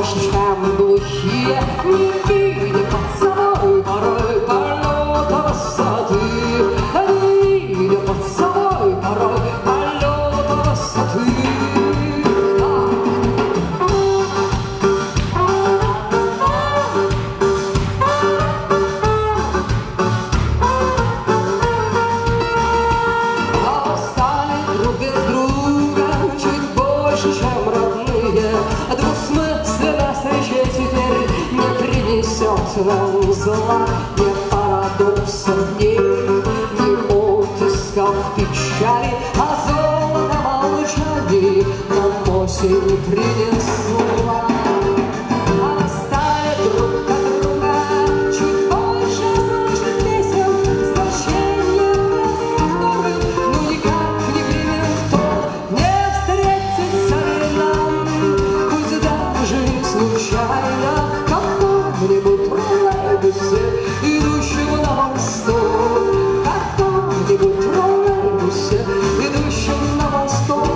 больше, чем глухие, не видя под собой порой полета высоты, не видя под собой порой полета высоты. Чем родные, двусмысленная встреча теперь не принесет нам зла, ни парадоксов дней, ни утисков печали, а золото молчаний нам осень принесла. Отстали друг от друга, чуть больше слышит песен, значение разговоров, но никак не примем в том, не встретится ли нам, пусть даже случайно, в каком-нибудь троллейбусе, идущем на восток, в каком-нибудь троллейбусе, идущем на восток.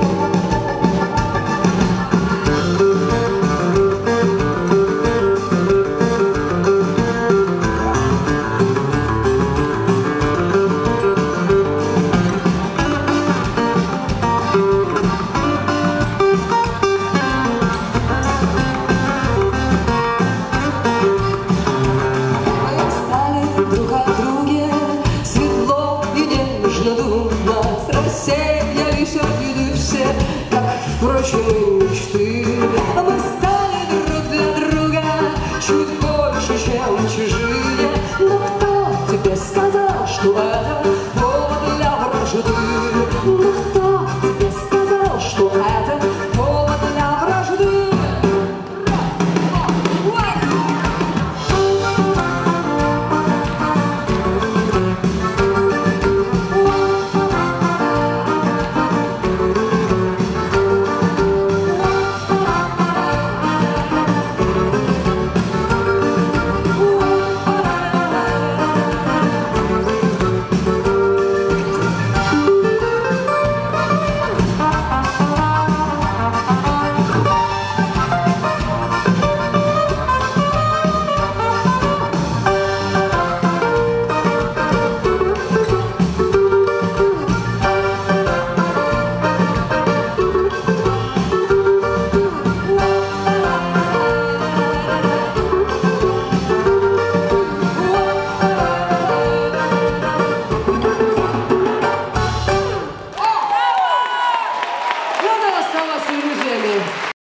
Друг о друге светло и нежно думать, рассеялись обиды все, как, впрочем, и мечты.